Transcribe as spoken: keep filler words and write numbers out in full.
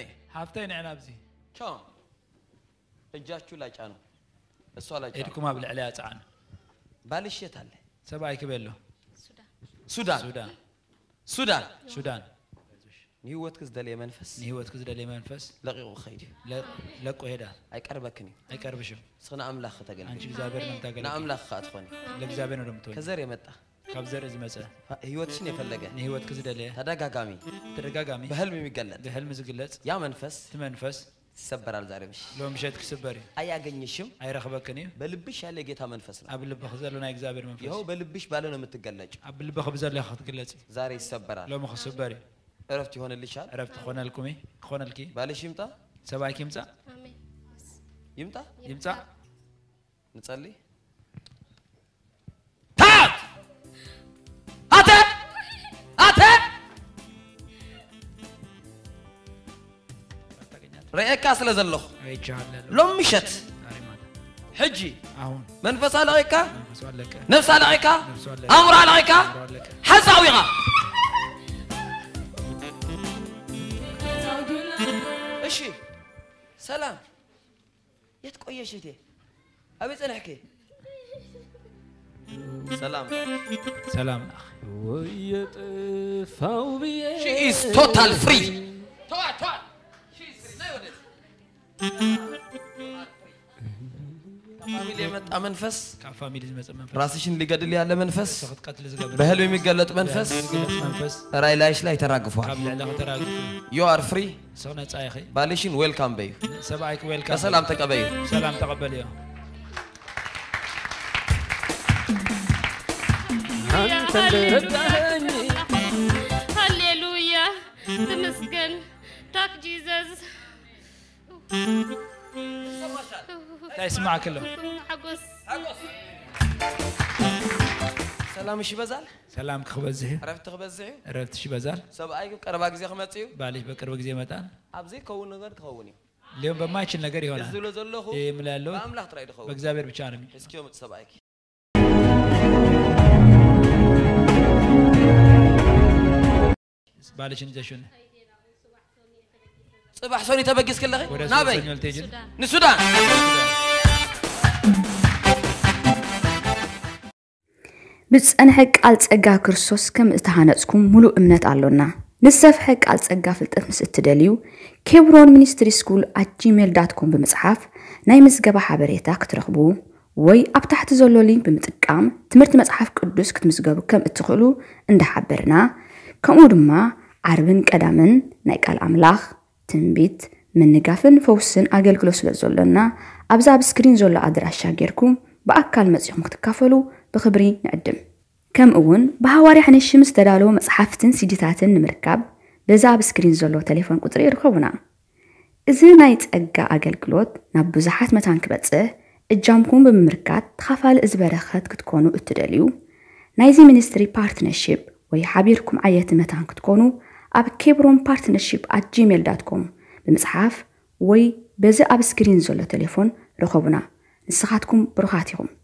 ني حافتين عنابزي شو اجاچو لا ጫኑ እሷ ላይ ጫኑ ሄድኩም አብል ዕላ ጻን ባልሽ የት አለ ሰባይ ከበሎ ሱዳን ሱዳን ሱዳን ሱዳን ንህይወት ክዝደል የመንፈስ ንህይወት ክዝደል የመንፈስ ለቂቁ ኸይዲ ለቆ ሄዳ አይቀርበክኒ አይቀርብሽም ስነ አምላክ ተገለ አንቺ እግዚአብሔር ነው ታገለ ለአምላክ አትሆኒ ለእግዚአብሔር ነው ደምቶ ከዘር የመጣ ካብዘር ዝመጸ ህይወትሽን የፈለገ ንህይወት ክዝደል ተደጋጋሚ ተደጋጋሚ በህልም የሚገለጥ በህልም ዝግለጽ ያ መንፈስ ተመንፈስ ይሰበራል ዛሬ ምሽ ሎምሸት ክስበሪ አያገኝሽም አይረክበከኒ በልብሽ ያለ ጌታ መንፈስ ነው አብልበህ ዘሎና እግዚአብሔር መንፈስ ይሄው በልብሽ ባለ ነው የምትገለጭ አብልበህ በዘለ ያخትገለጽ ዛሬ ይሰበራል ሎሞ ክስበሪ እረፍት ይሆንልሻል እረፍት ሆነልኩሚ ሆነልኪ ባልሽ ይምጣ ሰባይኪ ይምጣ አሜን ይምጣ ይምጣ እንጸልይ ታት አተ አተ رأيك أصل زلخ لم مشت حجي منفس عليك نفس عليك أمر عليك حساويها إيشي سلام يتقوي شيء أبي تنحكي سلام سلام She is total free توال توال فاميلي مت منفس كفاميلي مت منفس راسشين اللي قدل ياله منفس بهلو የሚገለጥ መንፈስ መንፈስ ራይ ላይሽ ላይ ተራግፏል ካብ ልዕላ ተራግፉ you are free ሰውነ ጻይኺ ባልሽን ዌልካም በዩ ሰባይክ ዌልካም ሰላም ተቀበዩ ሰላም ተቀበልዩ አንተ ረዳኸኝ ሃሌሉያ ተመስገን ታክ ጂዘስ لا يسمعك له حقوس سلامش يبزال سلامك خبزه عرفت خبزه عرفت شي بزال سبعي قربا غزي خمصيو باليش بقرب غزي يمጣን ابزي كون ነገር ከሆኒ ሊሆን በማይችል ነገር ይሆናል እዝሎ ዘለኹ ይምላሉ በአምላክ ጥራይ ደኸው በእግዚአብሔር ብቻ ነው እስኪው ሰባይክ ባልሽን ዘሽን صباح سوني تبقيس كلها نابي نسودان بتصنح قال ጸጋ ክርስቶስ ከም እተሃነጽኩም ሙሉ እምነት አለና ንሰፍሕ ቃል ጸጋ ፍልጠት ምስ እትደልዩ ኬብሮን ሚኒስትሪ ስኩል at gmail dot com በመጽሐፍ ናይ ምዝገባ ሓበሬታ ክትረኽቡ ወይ ኣብ ታሕቲ ዘሎ ሊንክ ብምጥቃም ትምህርት መጽሐፍ ቅዱስ ክትምዝገቡ ከም እትኽእሉ እንደሓበርና ከምኡ ድማ ዓርብን ቀዳምን ናይ ቃል ኣምላኽ ትንቢት منقافن فوسن أجلكلو سلزولنا أبزاب سكرين زولا أدراشا جيركم بأكل مزيح مختكافلو بخبري نقدم كم أون بهواري حن الشمس تدالو مصحفتن سيديتاتن نمركب بزاب سكرين زولو تليفون قطري رخونا إذا نايت أجا أجلكلوت نبزحات متان كبتسه الجامكم بمركات تخافال إزبارخات كتكونو التداليو نايزي مينستري بارتنرشيب ويحابيركم عيات متان كتكونو أب كيبرون بارتنرشيب at gmail dot com بمصحف وي بزي أب سكرين زولو تليفون رخونا نسخاتكم بروخاتكم